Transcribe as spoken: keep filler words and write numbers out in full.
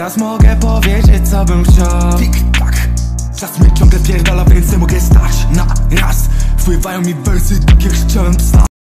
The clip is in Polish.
teraz mogę powiedzieć co bym chciał. Tik-tak, czas mnie ciągle pierdala, więc nie mogę stać na raz. Wpływają mi wersy, tak jak chciałem psa.